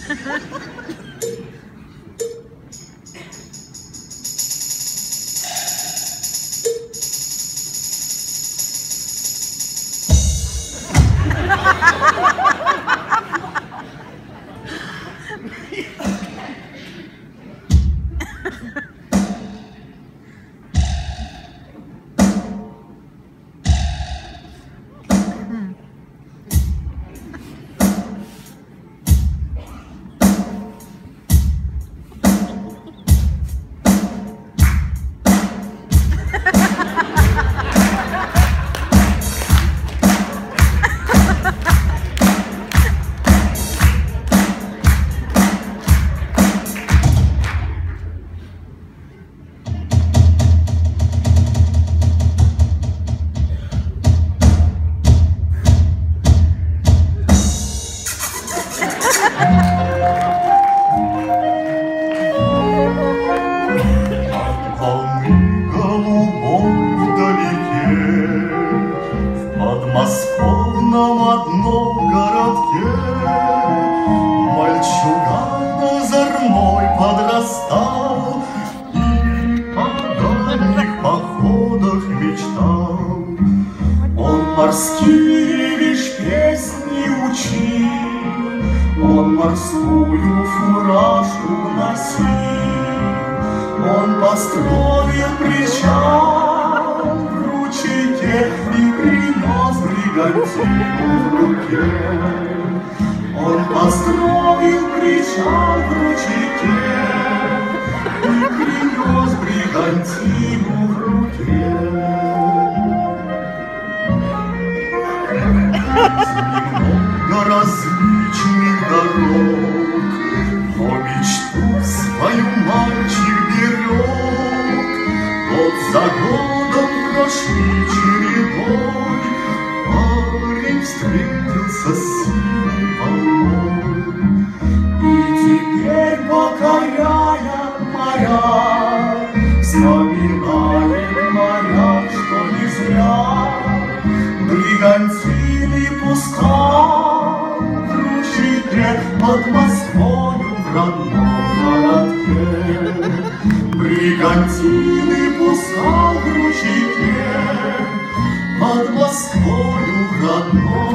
подмосковном одном городке мальчуган озорной подрастал и о дальних походах мечтал. Он морские лишь песни учил, он морскую фуражку носил, он построил причал в ручейке и принес бригантину в руке. Он построил причал в ручейке и принес бригантину в руке. Много различных дорог, но мечту свою мальчик берег. Год за годом прошли чередой, парень встретился с синей волной. И теперь, покоряя моря, вспоминает моряк, что не зря бригантины пускал в ручейке под Москвою в родном городке. Бригантины пускал в ручейке под Москвою в родном